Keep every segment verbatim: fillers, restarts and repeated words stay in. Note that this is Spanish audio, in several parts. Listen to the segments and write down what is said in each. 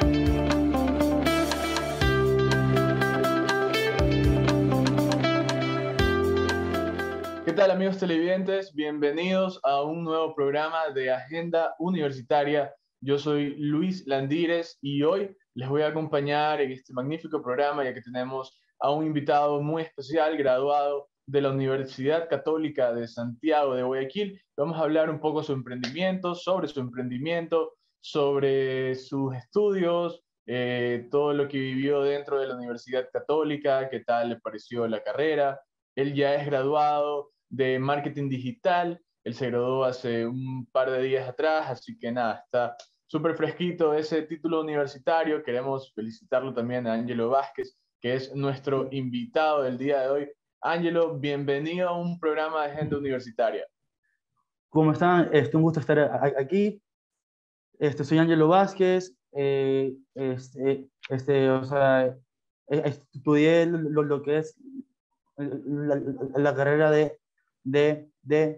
¿Qué tal, amigos televidentes? Bienvenidos a un nuevo programa de Agenda Universitaria. Yo soy Luis Landírez y hoy les voy a acompañar en este magnífico programa, ya que tenemos a un invitado muy especial, graduado de la Universidad Católica de Santiago de Guayaquil. Vamos a hablar un poco de su emprendimiento, sobre su emprendimiento, sobre sus estudios, eh, todo lo que vivió dentro de la Universidad Católica, qué tal le pareció la carrera. Él ya es graduado de marketing digital. Él se graduó hace un par de días atrás, así que nada, está súper fresquito ese título universitario. Queremos felicitarlo también a Ángelo Vázquez, que es nuestro invitado del día de hoy. Ángelo, bienvenido a un programa de Agenda Universitaria. ¿Cómo están? Este, un gusto estar aquí. Este, soy Ángelo Vázquez. Eh, este, este, o sea, estudié lo, lo que es la, la carrera de, de, de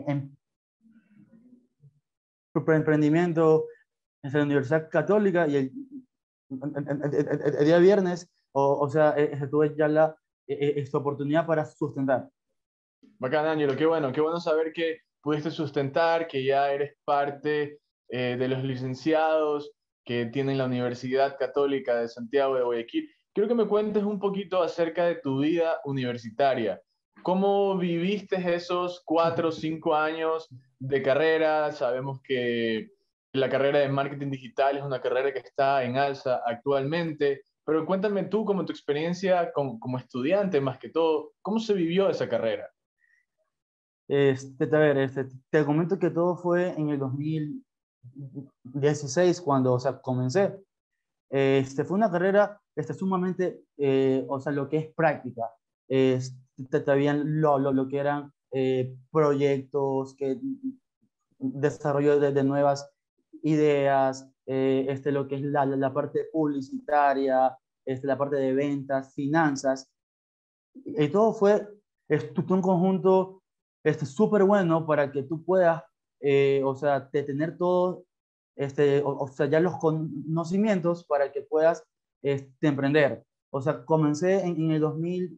emprendimiento en la Universidad Católica y el, el, el, el día viernes, o, o sea, tuve ya la, esta oportunidad para sustentar. Bacán, Ángelo, qué bueno, qué bueno saber que pudiste sustentar, que ya eres parte eh, de los licenciados que tienen la Universidad Católica de Santiago de Guayaquil. Quiero que me cuentes un poquito acerca de tu vida universitaria. ¿Cómo viviste esos cuatro o cinco años de carrera? Sabemos que la carrera de marketing digital es una carrera que está en alza actualmente, pero cuéntame tú, como tu experiencia como, como estudiante más que todo, ¿cómo se vivió esa carrera? Este, a ver, este, te comento que todo fue en el dos mil dieciséis cuando, o sea, comencé. Este, fue una carrera este, sumamente, eh, o sea, lo que es práctica. Este, también lo, lo, lo que eran eh, proyectos, que, desarrollo de, de nuevas ideas, eh, este, lo que es la, la parte publicitaria, este, la parte de ventas, finanzas. Y todo fue este, un conjunto este, súper bueno para que tú puedas, eh, o sea, de tener todo, este, o, o sea, ya los conocimientos para que puedas este, emprender. O sea, comencé en, en el dos mil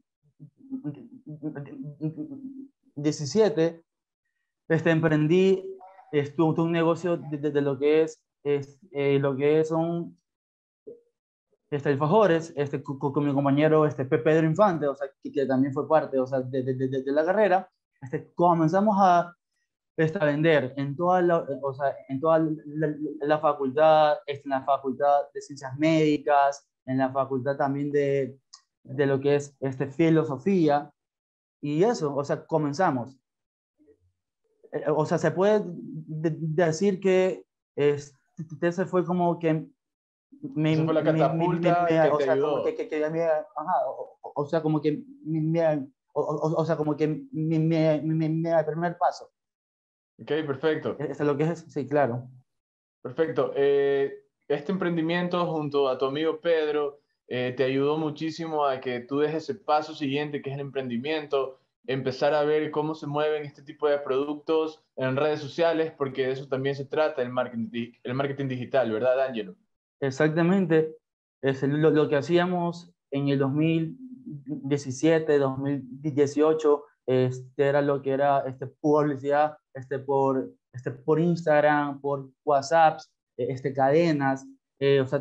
diecisiete, este, emprendí, estuve un negocio de, de, de lo que es, es eh, lo que son este, alfajores, este, con, con mi compañero este, Pedro Infante, o sea, que, que también fue parte, o sea, de, de, de, de la carrera. Este, comenzamos a, este, a vender en toda la, o sea, en toda la, la facultad, este, en la facultad de ciencias médicas, en la facultad también de, de lo que es este, filosofía, y eso, o sea, comenzamos. O sea, se puede decir que este, ese fue como que me, Esa fue la me, me, me, catapulta me, que o te sea, como que, ayudó. que, que me, ajá, o, o sea, como que me, me, o, o, o sea, como que me, me, me, me, el primer paso. Ok, perfecto. Eso es lo que es, sí, claro. Perfecto. Eh, este emprendimiento junto a tu amigo Pedro eh, te ayudó muchísimo a que tú des ese paso siguiente, que es el emprendimiento, empezar a ver cómo se mueven este tipo de productos en redes sociales, porque de eso también se trata el marketing, el marketing digital, ¿verdad, Ángelo? Exactamente. Es lo, lo que hacíamos en el dos mil diecisiete, dos mil dieciocho, este, era lo que era este, publicidad este, por, este, por Instagram, por WhatsApp, este, cadenas, eh, o sea,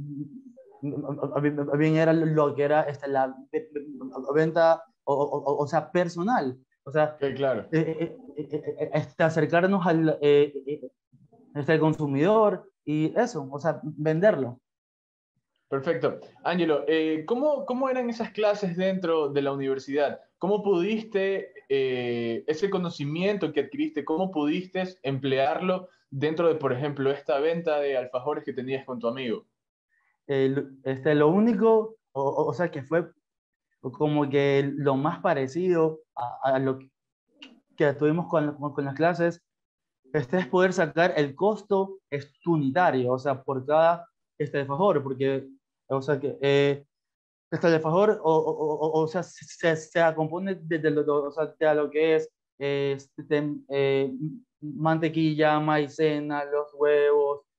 también era lo que era este, la venta, o, o, o sea, personal. O sea, Ok, claro. eh, eh, eh, este, acercarnos al eh, eh, este, consumidor y eso, o sea, venderlo. Perfecto. Ángelo, eh, ¿cómo, cómo eran esas clases dentro de la universidad? ¿Cómo pudiste, eh, ese conocimiento que adquiriste, cómo pudiste emplearlo dentro de, por ejemplo, esta venta de alfajores que tenías con tu amigo? El, este, lo único, o, o, o sea, que fue como que lo más parecido a, a lo que tuvimos con, con, con las clases, este es poder sacar el costo unitario, o sea, por cada este alfajor, porque, o sea, que eh, este alfajor, o, o, o, o sea, se, se compone de, de, lo, o sea, de lo que es este, eh, mantequilla, maicena, los huevos,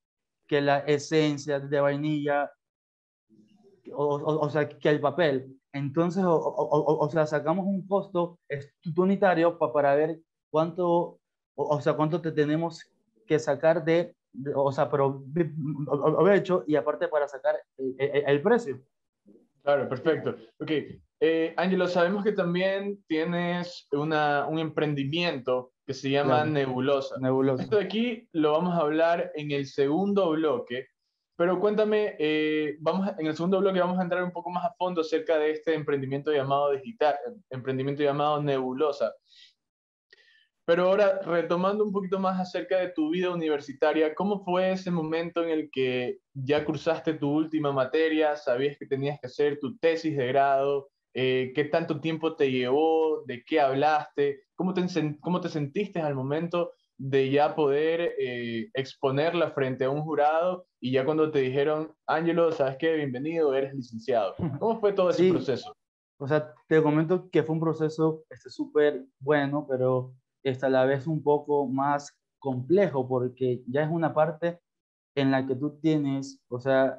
que la esencia de vainilla, o, o, o sea, que el papel. Entonces, o, o, o, o sea, sacamos un costo unitario pa, para ver cuánto, o, o sea, cuánto te tenemos que sacar de, de o sea, provecho y aparte para sacar el, el, el precio. Claro, perfecto. Ok, eh, Ángelo, sabemos que también tienes una, un emprendimiento que se llama Claro, Nebulosa. nebuloso. Esto de aquí lo vamos a hablar en el segundo bloque, pero cuéntame, eh, vamos a- en el segundo bloque vamos a entrar un poco más a fondo acerca de este emprendimiento llamado digital, emprendimiento llamado Nebulosa. Pero ahora, retomando un poquito más acerca de tu vida universitaria, ¿cómo fue ese momento en el que ya cursaste tu última materia, sabías que tenías que hacer tu tesis de grado? Eh, ¿qué tanto tiempo te llevó? ¿De qué hablaste? ¿Cómo te, sen- cómo te sentiste al momento de ya poder eh, exponerla frente a un jurado y ya cuando te dijeron, Ángelo, ¿sabes qué? Bienvenido, eres licenciado. ¿Cómo fue todo ese Sí, proceso? o sea, te comento que fue un proceso este, súper bueno, pero este, a la vez un poco más complejo, porque ya es una parte en la que tú tienes, o sea,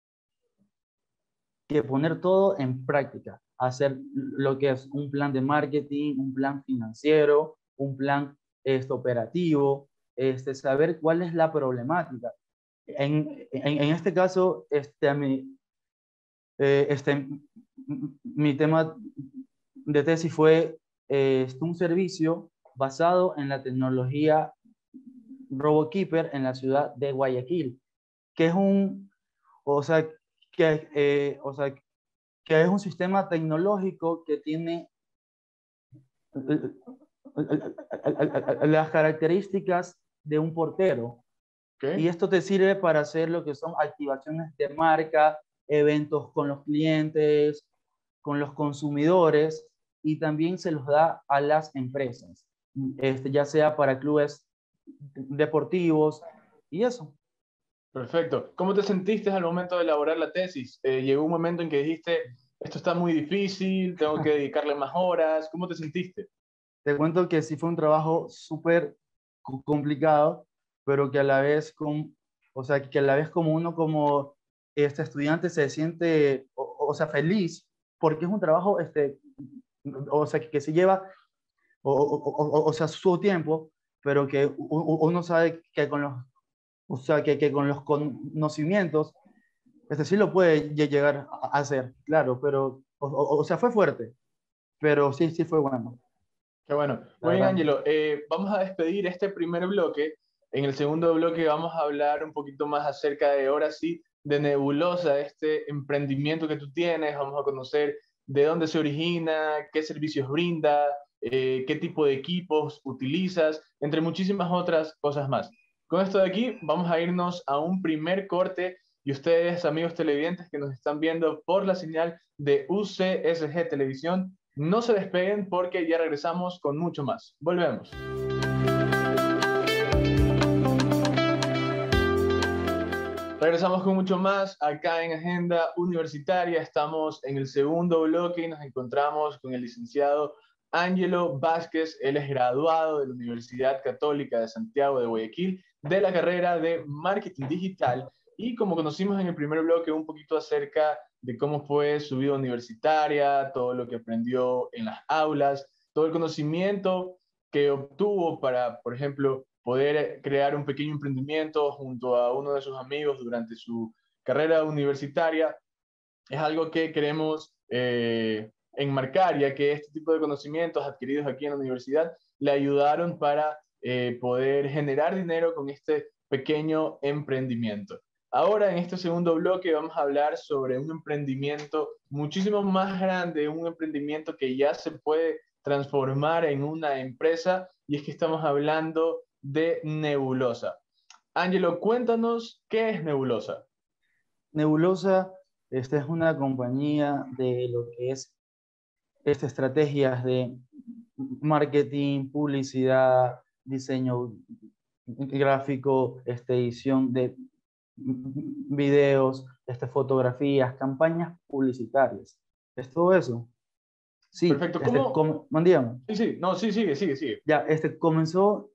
que poner todo en práctica, hacer lo que es un plan de marketing, un plan financiero, un plan este, operativo, este, saber cuál es la problemática. En, en, en este caso, este, a mí, eh, este, mi tema de tesis fue eh, un servicio basado en la tecnología RoboKeeper en la ciudad de Guayaquil, que es un, o sea, que, eh, o sea, que es un sistema tecnológico que tiene las características de un portero. Y ¿Ok? esto te sirve para hacer lo que son activaciones de marca, eventos con los clientes, con los consumidores, y también se los da a las empresas, este, ya sea para clubes deportivos y eso. Perfecto. ¿Cómo te sentiste al momento de elaborar la tesis? Eh, ¿llegó un momento en que dijiste, esto está muy difícil, tengo que dedicarle más horas? ¿Cómo te sentiste? Te cuento que sí fue un trabajo súper complicado, pero que a la vez, con, o sea, que a la vez como uno como este estudiante se siente, o, o sea, feliz, porque es un trabajo, este, o sea, que, que se lleva, o, o, o, o sea, su tiempo, pero que uno sabe que con los, o sea, que, que con los conocimientos, este sí lo puede llegar a hacer, claro, pero, o, o, o sea, fue fuerte, pero sí, sí fue bueno, Qué bueno. la Muy bien, verdad. Ángelo. Eh, vamos a despedir este primer bloque. En el segundo bloque vamos a hablar un poquito más acerca de, ahora sí, de Nebulosa, este emprendimiento que tú tienes. Vamos a conocer de dónde se origina, qué servicios brinda, eh, qué tipo de equipos utilizas, entre muchísimas otras cosas más. Con esto de aquí, vamos a irnos a un primer corte y ustedes, amigos televidentes que nos están viendo por la señal de U C S G Televisión, no se despeguen porque ya regresamos con mucho más. Volvemos. Regresamos con mucho más acá en Agenda Universitaria. Estamos en el segundo bloque y nos encontramos con el licenciado Ángelo Vázquez. Él es graduado de la Universidad Católica de Santiago de Guayaquil de la carrera de Marketing Digital. Y como conocimos en el primer bloque, un poquito acerca de cómo fue su vida universitaria, todo lo que aprendió en las aulas, todo el conocimiento que obtuvo para, por ejemplo, poder crear un pequeño emprendimiento junto a uno de sus amigos durante su carrera universitaria, es algo que queremos eh, enmarcar, ya que este tipo de conocimientos adquiridos aquí en la universidad le ayudaron para eh, poder generar dinero con este pequeño emprendimiento. Ahora, en este segundo bloque, vamos a hablar sobre un emprendimiento muchísimo más grande, un emprendimiento que ya se puede transformar en una empresa, y es que estamos hablando de Nebulosa. Ángelo, cuéntanos qué es Nebulosa. Nebulosa, esta es una compañía de lo que es estas estrategias de marketing, publicidad, diseño gráfico, este, edición de videos, este, fotografías, campañas publicitarias. ¿Es todo eso? Sí, Perfecto. este, ¿Cómo? com, mandíamos. Sí, sí, no, sí, sigue, sigue, sigue. Ya, este comenzó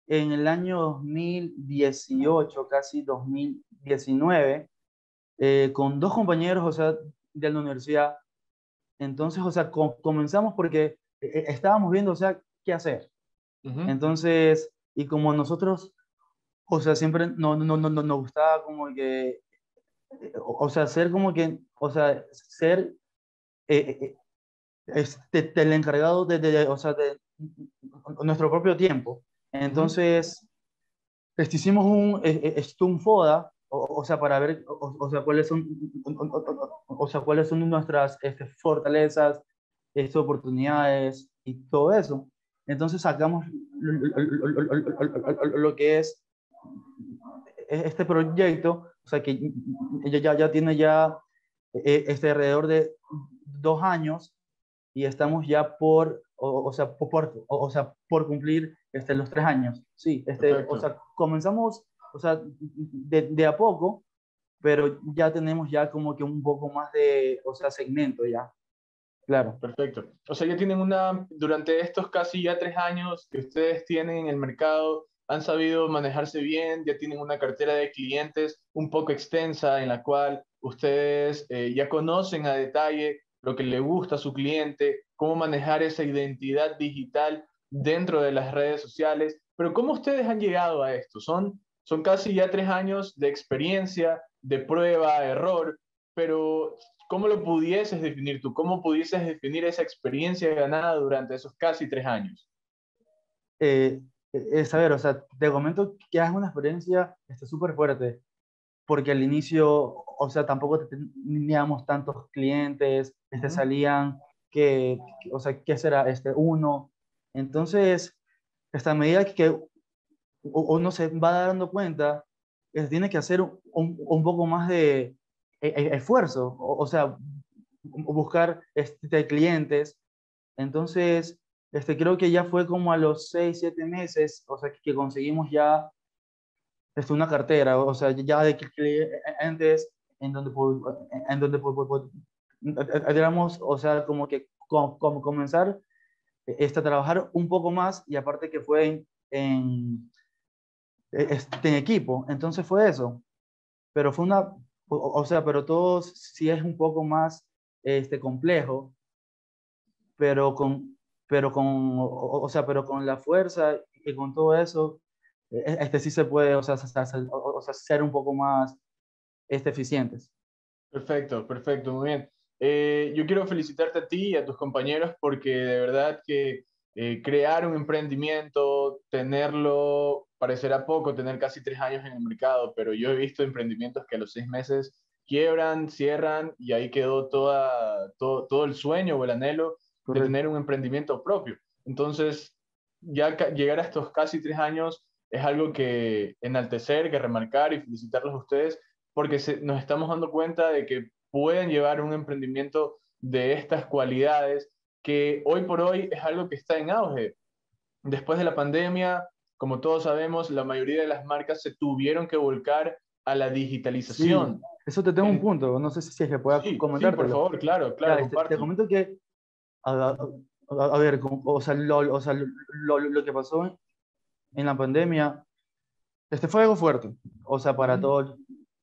en el año dos mil dieciocho, casi dos mil diecinueve, eh, con dos compañeros, o sea, de la universidad. Entonces, o sea, co- comenzamos porque eh, eh, estábamos viendo, o sea, qué hacer. Ujú. Entonces, y como nosotros, o sea, siempre no, no, no, no, nos gustaba como que, eh, o, o sea, ser como que, o sea, ser eh, eh, este, el encargado de, de- o sea, de nuestro propio tiempo. Ujú. Entonces, este, hicimos un, eh, eh, este, un FODA, o, o sea, para ver, o, o sea, cuáles son, o, o sea, cuáles son nuestras este, fortalezas, estas oportunidades y todo eso. Entonces sacamos lo, lo- lo- lo- lo que es este proyecto, o sea, que ya, ya, ya tiene ya eh, este alrededor de dos años y estamos ya por, o, o sea, por, o, o sea, por cumplir este, los tres años. Sí, este, o Perfecto. sea, comenzamos, o sea, de, de a poco, pero ya tenemos ya como que un poco más de, o sea, segmento ya, claro. Perfecto. O sea, ya tienen una, durante estos casi ya tres años que ustedes tienen en el mercado, han sabido manejarse bien, ya tienen una cartera de clientes un poco extensa en la cual ustedes eh, ya conocen a detalle lo que le gusta a su cliente, cómo manejar esa identidad digital dentro de las redes sociales. Pero ¿cómo ustedes han llegado a esto? Son, son casi ya tres años de experiencia, de prueba, error, pero ¿cómo lo pudieses definir tú? ¿Cómo pudieses definir esa experiencia ganada durante esos casi tres años? Eh, es saber, o sea, te comento que es una experiencia este, súper fuerte, porque al inicio, o sea, tampoco teníamos tantos clientes, este, Ujú. salían que, que- o sea, ¿qué será? Este, uno. Entonces, hasta a medida que u- uno se va dando cuenta, eh, tiene que hacer un, un poco más de e- e- esfuerzo, o, o sea, buscar este, clientes. Entonces, este, creo que ya fue como a los seis, siete meses, o sea, que, que conseguimos ya este, una cartera, o sea, ya de clientes en donde, pu- en donde pu- pu- pu- éramos, o sea, como que co- como comenzar este, a trabajar un poco más y aparte que fue en, en, este, en equipo, entonces fue eso, pero fue una, o, o sea, pero todo sí es un poco más este, complejo, pero con, pero con, o, o sea, pero con la fuerza y con todo eso, e- este sí se puede, o sea, hacer, o sea, ser un poco más este, eficientes. Perfecto, perfecto, muy bien. Eh, yo quiero felicitarte a ti y a tus compañeros porque de verdad que eh, crear un emprendimiento, tenerlo, parecerá poco, tener casi tres años en el mercado, pero yo he visto emprendimientos que a los seis meses quiebran, cierran y ahí quedó toda, todo, todo el sueño o el anhelo de tener Correcto. un emprendimiento propio. Entonces, ya ca- llegar a estos casi tres años es algo que enaltecer, que remarcar y felicitarlos a ustedes porque se, nos estamos dando cuenta de que pueden llevar un emprendimiento de estas cualidades que hoy por hoy es algo que está en auge. Después de la pandemia, como todos sabemos, la mayoría de las marcas se tuvieron que volcar a la Sí, digitalización. eso te tengo un En, punto, no sé si es que pueda sí, sí, por comentártelo. favor, claro, Ya, claro, este, te compártelo. comento que, a, a- a ver, como- o sea, lo, o sea, lo, lo- lo que pasó en la pandemia, este fue algo fuerte, o sea, para Ujú. todos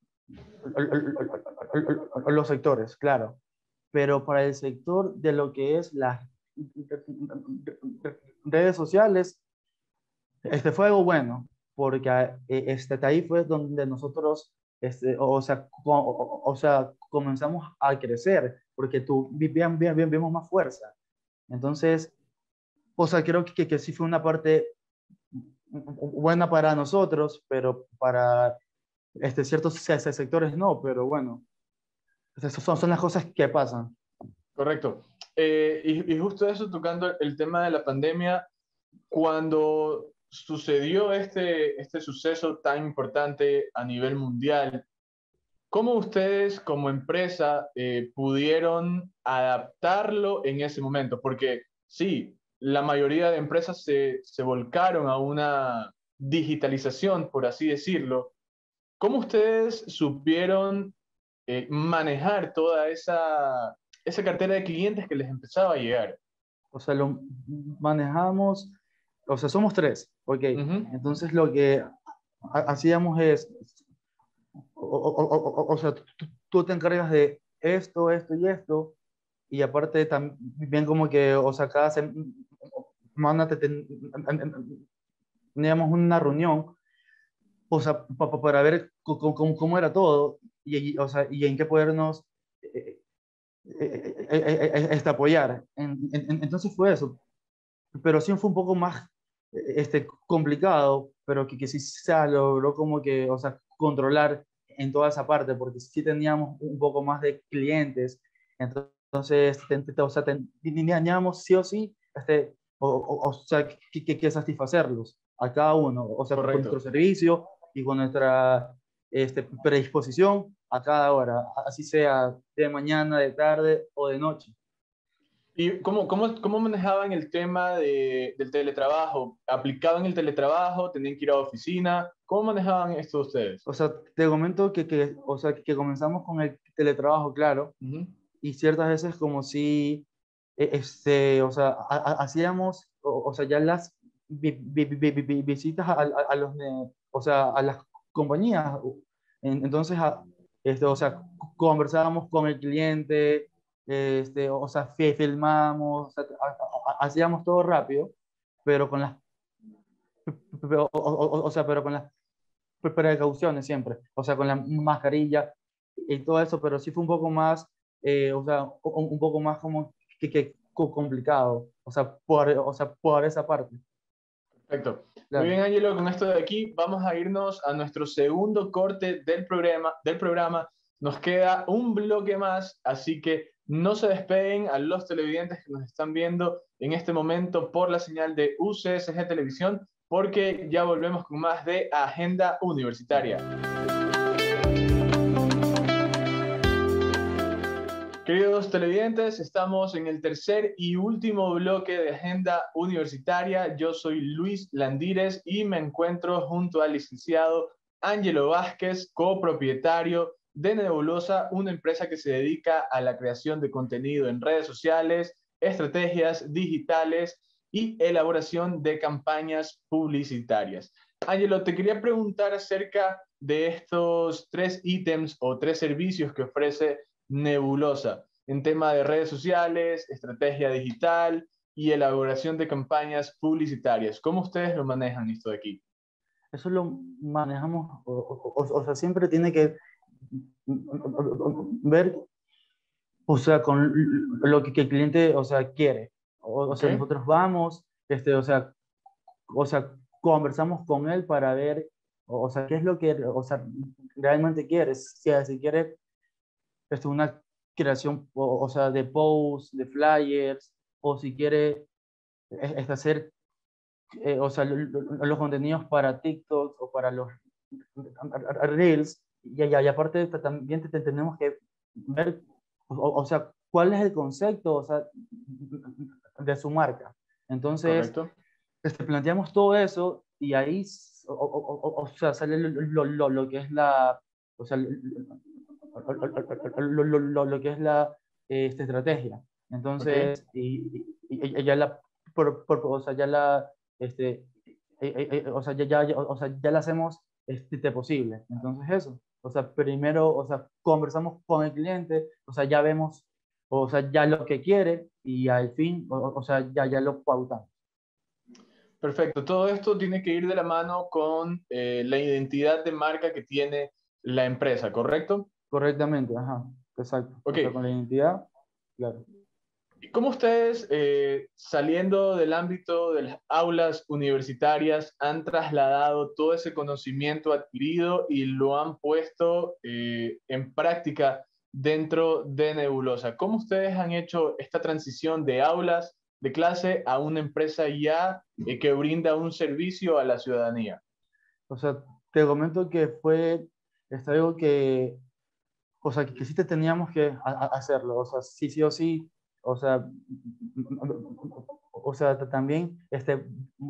los sectores, claro, pero para el sector de lo que es las redes sociales, este fue algo bueno, porque eh, este, ahí fue donde nosotros, este, o, sea, co- o, o sea, comenzamos a crecer, porque tú, bien, bien, bien, vimos más fuerza. Entonces, o sea, creo que, que sí fue una parte buena para nosotros, pero para este, ciertos se- se- sectores no, pero bueno, esas son, son las cosas que pasan. Correcto. Eh, y, y justo eso, tocando el tema de la pandemia, cuando sucedió este, este suceso tan importante a nivel mundial, ¿cómo ustedes como empresa eh, pudieron adaptarlo en ese momento? Porque sí, la mayoría de empresas se, se volcaron a una digitalización, por así decirlo. ¿Cómo ustedes supieron eh, manejar toda esa, esa cartera de clientes que les empezaba a llegar? O sea, lo manejamos o sea, somos tres, ok. Ujú. Entonces lo que ha- hacíamos es, o, o- o- o- o sea, tú, tú te encargas de esto, esto y esto, y aparte también como que, o sea, cada semana te- ten- teníamos una reunión, o sea, pa- pa- para ver co- co- cómo, cómo era todo, y, y, o sea, y en qué podernos eh, eh, eh, eh, eh, este, apoyar. En- en- entonces fue eso, pero sí fue un poco más eh, este, complicado, pero que, que sí se logró como que, o sea, controlar en toda esa parte, porque sí teníamos un poco más de clientes, entonces, ten- ten- o sea, ten- teníamos sí o sí, este, o, o, o sea, que, que, que satisfacerlos a cada uno, o sea, con nuestro Correcto. servicio y con nuestra este, predisposición a cada hora, así sea de mañana, de tarde o de noche. ¿Y cómo, cómo, cómo manejaban el tema de, del teletrabajo? ¿Aplicaban el teletrabajo? ¿Tenían que ir a oficina? ¿Cómo manejaban esto ustedes? O sea, te comento que, que, o sea, que comenzamos con el teletrabajo, claro, Ujú. y ciertas veces como si, eh, este, o sea, ha- ha- hacíamos, o, o sea, ya las vi- vi- vi- vi- vi- visitas a, a- a los, ne- o sea, a las compañías. En- entonces, a- este, o sea, conversábamos con el cliente, este, o sea, fi- filmamos, o sea, ha- ha- hacíamos todo rápido, pero con las, pero, o, o- o sea, pero con las pre- precauciones siempre, o sea, con la mascarilla y todo eso, pero sí fue un poco más, eh, o sea, un, un poco más como que, que co- complicado, o sea, por, o sea, por esa parte, Perfecto. Muy claro. bien, Ángelo, con esto de aquí vamos a irnos a nuestro segundo corte del programa, del programa. Nos queda un bloque más, así que no se despeguen a los televidentes que nos están viendo en este momento por la señal de U C S G Televisión, porque ya volvemos con más de Agenda Universitaria. Queridos televidentes, estamos en el tercer y último bloque de Agenda Universitaria. Yo soy Luis Landírez y me encuentro junto al licenciado Ángelo Vázquez, copropietario de Nebulosa, una empresa que se dedica a la creación de contenido en redes sociales, estrategias digitales y elaboración de campañas publicitarias. Ángelo, te quería preguntar acerca de estos tres ítems o tres servicios que ofrece Nebulosa en tema de redes sociales, estrategia digital y elaboración de campañas publicitarias. ¿Cómo ustedes lo manejan esto de aquí? Eso lo manejamos, o, o, o sea, siempre tiene que ver, o sea, con lo que, que el cliente, o sea, quiere. O, o ¿Ok? sea, nosotros vamos, este, o sea, o sea, conversamos con él para ver, o, o sea, qué es lo que, o sea, realmente quiere. Si, si quiere este, una creación, o, o sea, de posts, de flyers, o si quiere eh, este, hacer, eh, o sea, lo- lo- los contenidos para TikTok o para los Reels, y, y, y aparte también te- te tenemos que ver, o, o sea, cuál es el concepto, o sea, de su marca. Entonces, ¿Correcto? este, planteamos todo eso y ahí, o, o- o- o sea, sale lo, lo- lo- lo que es la, o sea, lo, lo- lo- lo- lo que es la este, estrategia. ¿Ok? Entonces, y, y- y ya la, por- por- o sea, ya la, este, eh, eh, eh, o sea, ya, ya, ya- o sea, ya la hacemos este, posible. Entonces, eso. O sea, primero, o sea, conversamos con el cliente, o sea, ya vemos, o sea, ya lo que quiere y al fin, o, o sea, ya, ya lo pautamos. Perfecto. Todo esto tiene que ir de la mano con eh, la identidad de marca que tiene la empresa, ¿correcto? Correctamente, ajá, exacto. Ok. O sea, con la identidad, claro. ¿Y cómo ustedes, eh, saliendo del ámbito de las aulas universitarias, han trasladado todo ese conocimiento adquirido y lo han puesto eh, en práctica dentro de Nebulosa? ¿Cómo ustedes han hecho esta transición de aulas de clase a una empresa ya eh, que brinda un servicio a la ciudadanía? O sea, te comento que fue es algo que, o sea, que, que sí te teníamos que a- a- hacerlo, o sea, sí, sí o sí, o sea, o sea, también, este,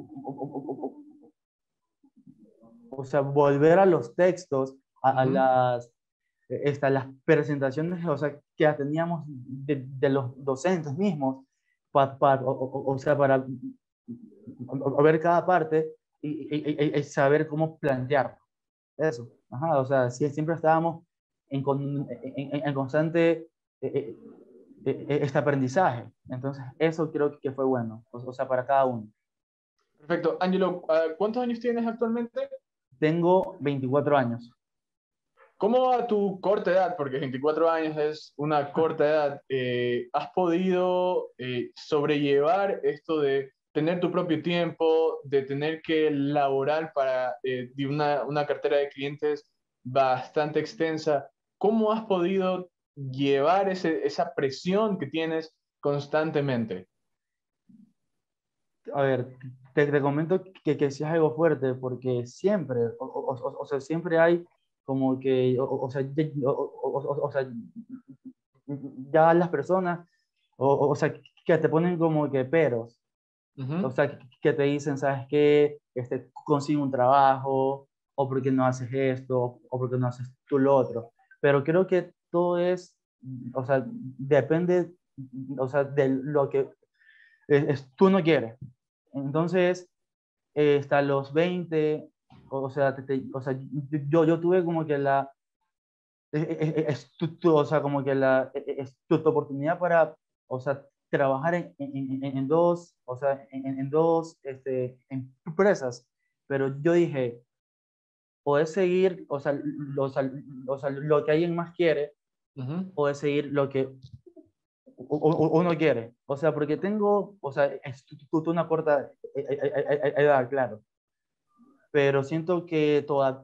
o sea, volver a los textos, a, a Ujú. las, esta, las presentaciones, o sea, que teníamos de, de los docentes mismos, pa, pa- o, o- o sea, para a ver cada parte y, y, y, y saber cómo plantearlo. Eso, ajá, o sea, sí, siempre estábamos en, con, en, en constante eh, eh, este aprendizaje. Entonces, eso creo que fue bueno, o, o sea, para cada uno. Perfecto. Angelo, uh, ¿cuántos años tienes actualmente? Tengo veinticuatro años. ¿Cómo a tu corta edad, porque veinticuatro años es una corta edad, eh, has podido eh, sobrellevar esto de tener tu propio tiempo, de tener que laborar para eh, de una, una cartera de clientes bastante extensa? ¿Cómo has podido llevar ese, esa presión que tienes constantemente? A ver, te, te comento que, que sí es algo fuerte, porque siempre, o, o, o, o sea, siempre hay como que, o, o sea, o, o, o, sea, ya las personas, o, o sea, que te ponen como que peros, Uh -huh. o sea, que, que te dicen, ¿sabes qué? Este, consigue un trabajo, o porque no haces esto, o porque no haces tú lo otro. Pero creo que todo es, o sea, depende, o sea, de lo que es, es, tú no quieres. Entonces, eh, hasta los veinte, o, o sea, te, te, o sea yo, yo tuve como que la, es, tu, o sea, como que la es, tu, tu oportunidad para, o sea, trabajar en, en, en dos, o sea, en, en dos este, empresas, pero yo dije, puedes seguir, o sea, lo, o sea, o sea, lo que alguien más quiere, Uh -huh. puedes seguir lo que uno quiere, o sea, porque tengo, o sea, es una corta edad, claro, pero siento que todavía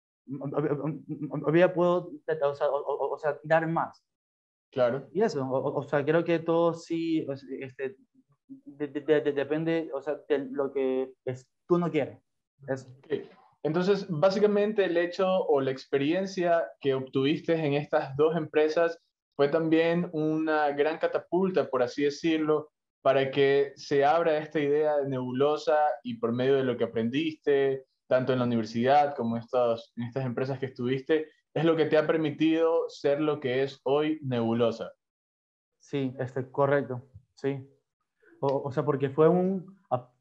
puedo, o sea, o, o sea, dar más. Claro. Y eso, o, o sea, creo que todo sí, este, de, de, de, de, depende, o sea, de lo que es, tú no quieres. Eso. Okay. Entonces, básicamente el hecho o la experiencia que obtuviste en estas dos empresas fue también una gran catapulta, por así decirlo, para que se abra esta idea de nebulosa y por medio de lo que aprendiste, tanto en la universidad como en, estos, en estas empresas que estuviste, es lo que te ha permitido ser lo que es hoy Nebulosa. Sí, este, correcto, sí. O, o sea, porque fue un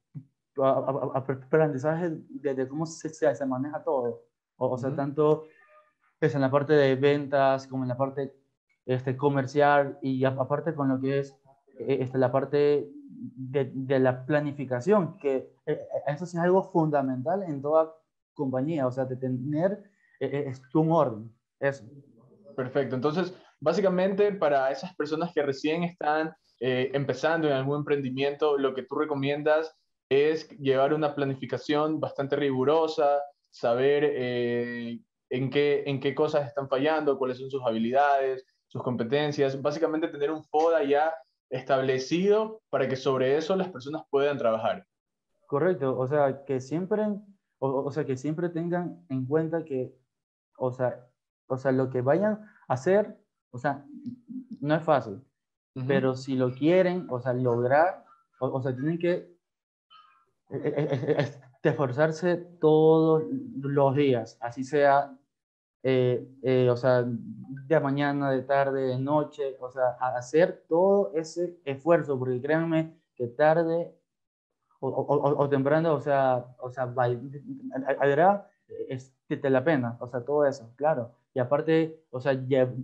aprendizaje de, de cómo se, se, se maneja todo. O, o Uh sea, -huh. tanto es en la parte de ventas como en la parte este, comercial y aparte con lo que es este, la parte de, de la planificación, que eh, eso sí es algo fundamental en toda compañía, o sea, de tener eh, es un orden, eso. Perfecto. Entonces, básicamente para esas personas que recién están eh, empezando en algún emprendimiento, lo que tú recomiendas es llevar una planificación bastante rigurosa, saber eh, en qué, en qué cosas están fallando, cuáles son sus habilidades, sus competencias, básicamente tener un FODA ya establecido para que sobre eso las personas puedan trabajar. Correcto, o sea, que siempre, o, o sea, que siempre tengan en cuenta que, o sea, o sea, lo que vayan a hacer, o sea, no es fácil, Uh -huh. pero si lo quieren, o sea, lograr, o, o sea, tienen que eh, eh, eh, esforzarse todos los días, así sea, eh, eh, o sea, de mañana, de tarde, de noche, o sea, a hacer todo ese esfuerzo, porque créanme que tarde o, o, o temprano, o sea, o sea, valdrá este, la pena, o sea, todo eso, claro. Y aparte, o sea, llevar,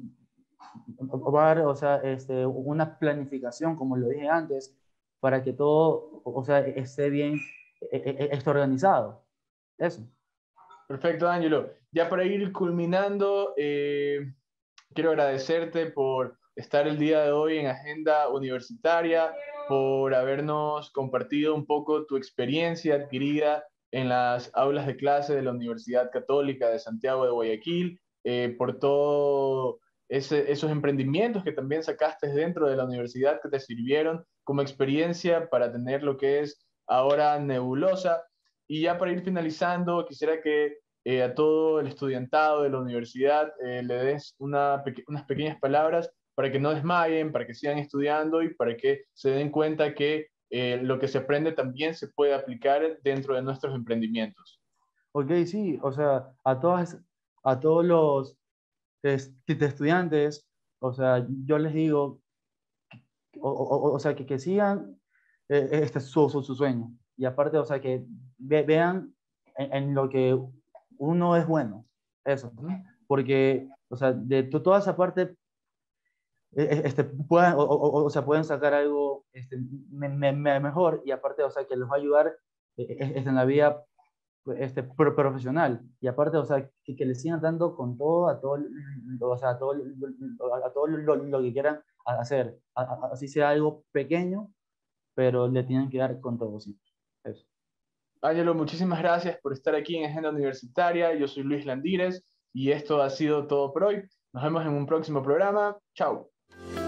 o sea, este, una planificación, como lo dije antes, para que todo, o sea, esté bien, esté organizado. Eso. Perfecto, Ángelo. Ya para ir culminando, eh, quiero agradecerte por estar el día de hoy en Agenda Universitaria, por habernos compartido un poco tu experiencia adquirida en las aulas de clase de la Universidad Católica de Santiago de Guayaquil, eh, por todos esos emprendimientos que también sacaste dentro de la universidad que te sirvieron como experiencia para tener lo que es ahora Nebulosa. Y ya para ir finalizando, quisiera que eh, a todo el estudiantado de la universidad eh, le des una peque unas pequeñas palabras para que no desmayen, para que sigan estudiando y para que se den cuenta que eh, lo que se aprende también se puede aplicar dentro de nuestros emprendimientos. Ok, sí, o sea, a todas, a todos los este, estudiantes, o sea, yo les digo, o, o, o sea, que, que sigan eh, este, su, su, su sueño. y aparte, o sea, que ve, vean en, en, lo que uno es bueno, eso, porque, o sea, de toda esa parte, este, puedan, o, o, o sea, pueden sacar algo este, me, me, mejor, y aparte, o sea, que les va a ayudar este, en la vida este, pro, profesional, y aparte, o sea, que, que le sigan dando con todo, a todo, o sea, a todo, a todo lo, lo que quieran hacer, a, a, así sea algo pequeño, pero le tienen que dar con todo, sí. Eso. Ángelo, muchísimas gracias por estar aquí en Agenda Universitaria. Yo soy Luis Landírez y esto ha sido todo por hoy. Nos vemos en un próximo programa. Chao.